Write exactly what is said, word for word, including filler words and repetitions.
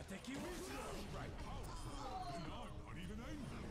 敵を討つ。 Right. And I'm not even angry.